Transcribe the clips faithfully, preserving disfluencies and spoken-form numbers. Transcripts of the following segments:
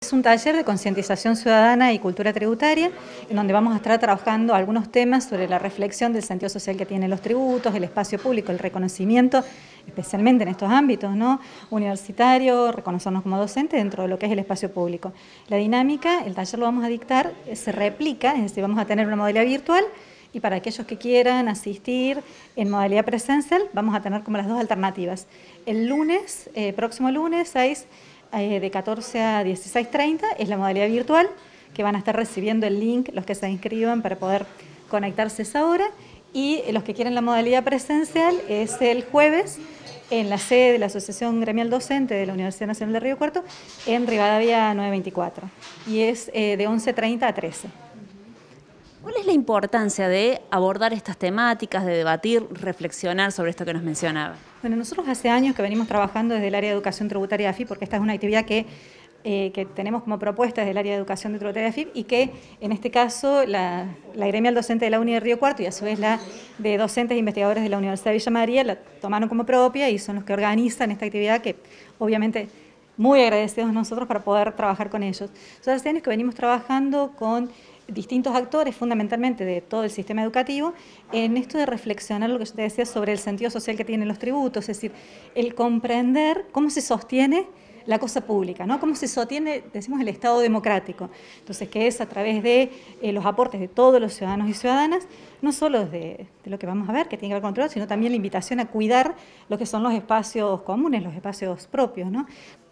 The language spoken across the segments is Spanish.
Es un taller de concientización ciudadana y cultura tributaria, en donde vamos a estar trabajando algunos temas sobre la reflexión del sentido social que tienen los tributos, el espacio público, el reconocimiento, especialmente en estos ámbitos, ¿no? Universitario, reconocernos como docentes dentro de lo que es el espacio público. La dinámica, el taller lo vamos a dictar, se replica, es decir, vamos a tener una modalidad virtual, y para aquellos que quieran asistir en modalidad presencial, vamos a tener como las dos alternativas. El lunes, eh, próximo lunes, seis, eh, de catorce a dieciséis treinta, es la modalidad virtual, que van a estar recibiendo el link los que se inscriban para poder conectarse a esa hora, y los que quieren la modalidad presencial es el jueves, en la sede de la Asociación Gremial Docente de la Universidad Nacional de Río Cuarto, en Rivadavia nueve veinticuatro, y es eh, de once treinta a trece. ¿Cuál es la importancia de abordar estas temáticas, de debatir, reflexionar sobre esto que nos mencionaba? Bueno, nosotros hace años que venimos trabajando desde el área de educación tributaria de A F I P, porque esta es una actividad que, eh, que tenemos como propuesta desde el área de educación tributaria de A F I P, y que en este caso la, la gremial docente de la Uni de Río Cuarto y a su vez la de docentes e investigadores de la Universidad de Villa María la tomaron como propia y son los que organizan esta actividad, que obviamente muy agradecidos nosotros para poder trabajar con ellos. Son hace años que venimos trabajando con distintos actores, fundamentalmente de todo el sistema educativo, en esto de reflexionar lo que yo te decía sobre el sentido social que tienen los tributos, es decir, el comprender cómo se sostiene la cosa pública, ¿no? Cómo se sostiene, decimos, el Estado democrático. Entonces, que es a través de eh, los aportes de todos los ciudadanos y ciudadanas, no solo de, de lo que vamos a ver, que tiene que ver con control, sino también la invitación a cuidar lo que son los espacios comunes, los espacios propios, ¿no?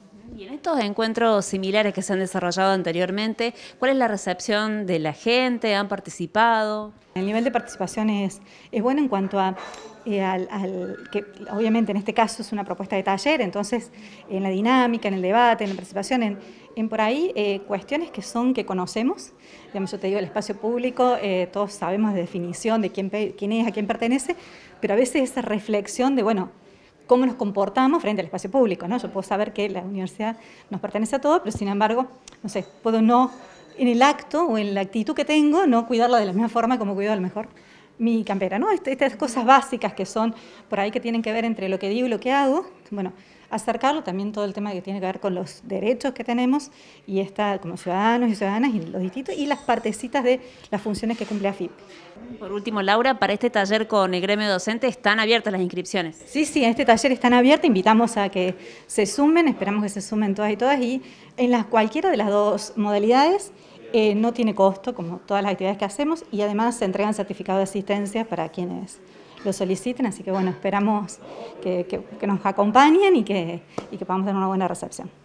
Y en estos encuentros similares que se han desarrollado anteriormente, ¿cuál es la recepción de la gente? ¿Han participado? El nivel de participación es, es bueno en cuanto a, eh, al, al, que obviamente en este caso es una propuesta de taller, entonces en la dinámica, en el debate, en la participación, en, en por ahí eh, cuestiones que son, que conocemos, digamos, yo te digo, el espacio público, eh, todos sabemos de definición de quién, quién es, a quién pertenece, pero a veces esa reflexión de, bueno, cómo nos comportamos frente al espacio público, ¿no? Yo puedo saber que la universidad nos pertenece a todo, pero sin embargo, no sé, puedo no, en el acto o en la actitud que tengo, no cuidarla de la misma forma como cuido a lo mejor mi campera, ¿no? Estas cosas básicas que son por ahí que tienen que ver entre lo que digo y lo que hago, bueno, acercarlo también todo el tema que tiene que ver con los derechos que tenemos y está como ciudadanos y ciudadanas y los distintos y las partecitas de las funciones que cumple A F I P. Por último, Laura, para este taller con el gremio docente están abiertas las inscripciones. Sí, sí, en este taller están abiertas, invitamos a que se sumen, esperamos que se sumen todas y todas, y en las, cualquiera de las dos modalidades eh, no tiene costo, como todas las actividades que hacemos, y además se entregan certificados de asistencia para quienes lo soliciten, así que bueno, esperamos que, que, que nos acompañen y que, y que podamos dar una buena recepción.